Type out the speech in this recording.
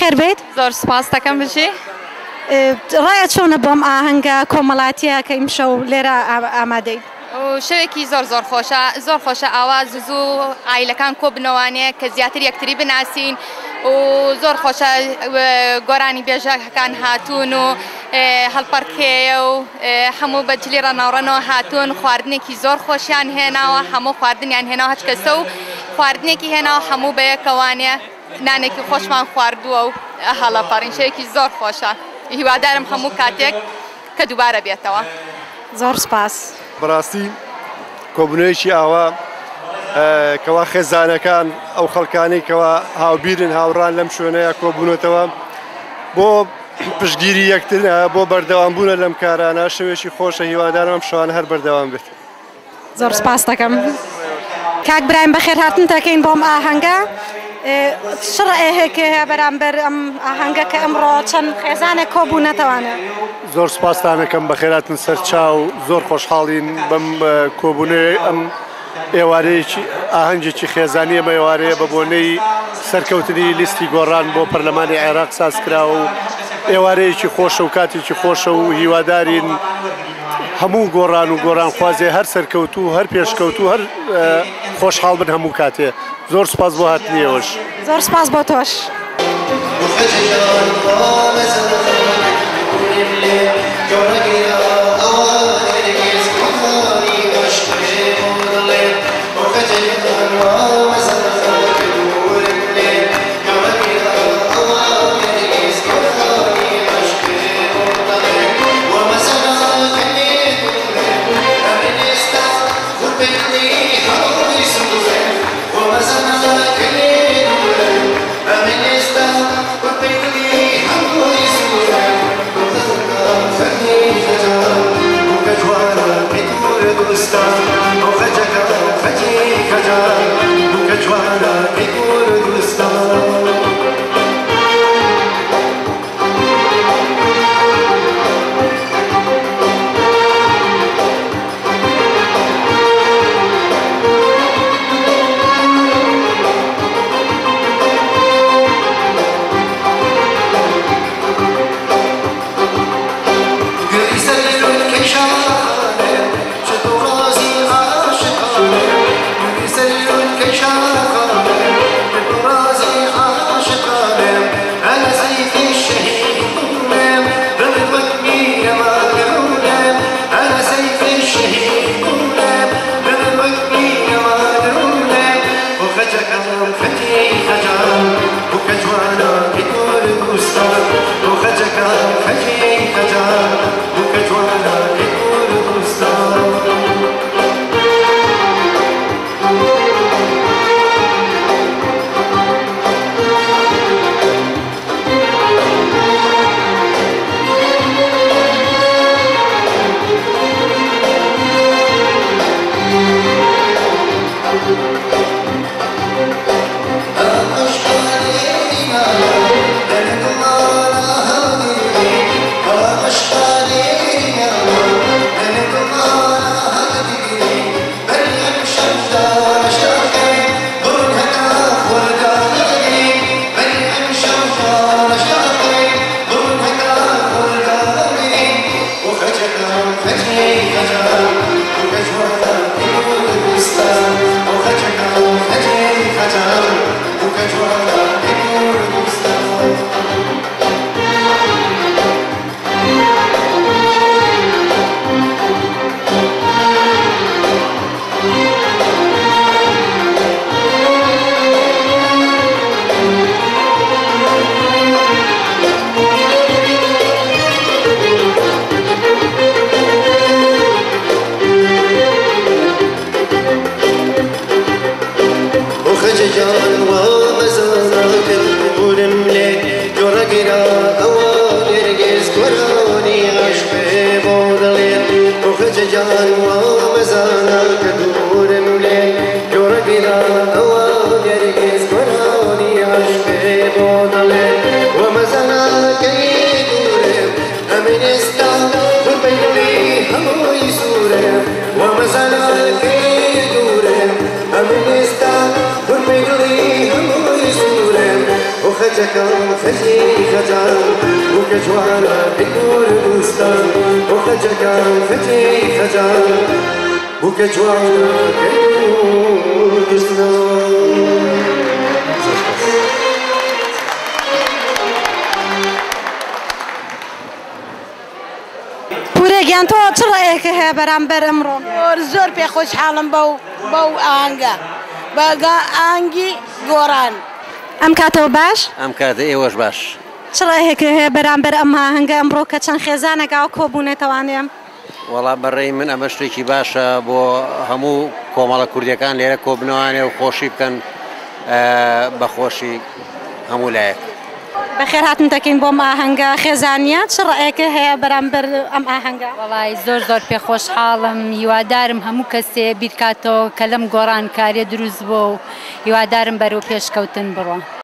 بەخێر بێت زۆر سپاس دەکەم بژی ڕایە چۆنە بۆم ئاهەنگە کۆمەڵاتیە کە ئیمشەو لێرە ئامادەی شەوێکی زۆر خۆشە ئاوا زوو ئایلەکان کۆ بنەوانەیە کە زیاتر یەکتری بناسین و زۆر خۆشە گۆرانی بێژەکان هاتوون و هەڵپەرکێیە و هەموو بەجلی ڕەناوڕەنەوە هاتوون خواردنێکی زۆر خۆشیان هێناوە هەموو خواردنیان هێناوە هەچ کەسە و خواردنێکی هێناوە هەموو بەیەکەوانێ نانێکی خۆشمان خواردووە و هەڵەپەڕینشەیەکی زۆر خۆشە هیوادارم هەموو کاتێک کە دووبارە بێتەوە زۆر سپاس بەڕاستی کۆبوونەوەیەکی ئاوا کەوا خێزانەکان ئەو خەڵکانەی کەوا هاوبیرن هاوڕان لەم شوێنەیە کۆبوونەتەوە بۆ پشتگیری یەکتر بۆ بەردەوامبوونە لەم کارانە شەوێکی خۆشە هیوادارم ئەم شەوانە هەر بەردەوام بێت زۆر سپاس دەکەم کاک برایم بەخێر هاتن دەکەین بۆم ئاهەنگە چ ڕێیەک هەیە بەرامبەر ئەم ئاهەنگە کە ئەمڕۆ چەند خێزانێک کۆبوونەتەوانە زۆر سپاسدانەکەم بەخێراتن سەرچاو زۆر خۆشحاڵین بەم کۆبوونەوەی ئەم ئێوارەیەکی ئاهەنگێکی خێزانی ئەمە ئێوارەیە بە بۆنەی سەرکەوتنی لیستی گۆڕان بۆ پەرلەمانی عێراق سازکراوە و ئێوارەیەکی خۆشە و کاتێکی خۆشە و هیوادارین هەموو گۆڕان و گۆڕانخوازێ هەر سەرکەوتو و هەر پێشکەوتو هەر خۆشحاڵ بن هەموو کاتێ زۆر سپاس بۆ هاتنیەوەش زۆر سپاس بۆ تۆش وخجكم خجي خجان وكجوانا بنور بستان وخجكم خجي خجان وكجوانا بنور بستان. پورێگیان تۆ چ ڕێیەکە هەیە بەرامبەر ئەمڕۆ؟ زۆر پێ خۆشحاڵم بەو ئاهەنگە بەگا ئاهەنگی گۆڕان. ئەم کاتەوە باش؟ ئەم کاتە ئێوەش باش. چ ڕێیەکە هەیە بەرامبەر ئەم ئاهەنگە ئەمڕۆ کە چەند خێزانێکاوە کۆبوونێتەوانێ؟ وەڵام بەڕێی من ئەمە شتێکی باشە بۆ هەموو کۆمەڵە کوردیەکان لێرە کۆبنەوانێ و خۆشی بکەن بە خۆشی هەموو لایەک. بەخێر هاتن دەکەین بۆ ئاهەنگە خێزانیە چ ڕێیەکە هەیە بەرامبەر ئەم ئاهەنگە؟ وەڵای زۆر پێ خۆشحاڵم، هیوادارم هەموو کەسێ بیرکاتەوە کە لەم گۆڕانکاریە دروست بووە و هیوادارم بەرەو پێشکەوتن بڕۆ.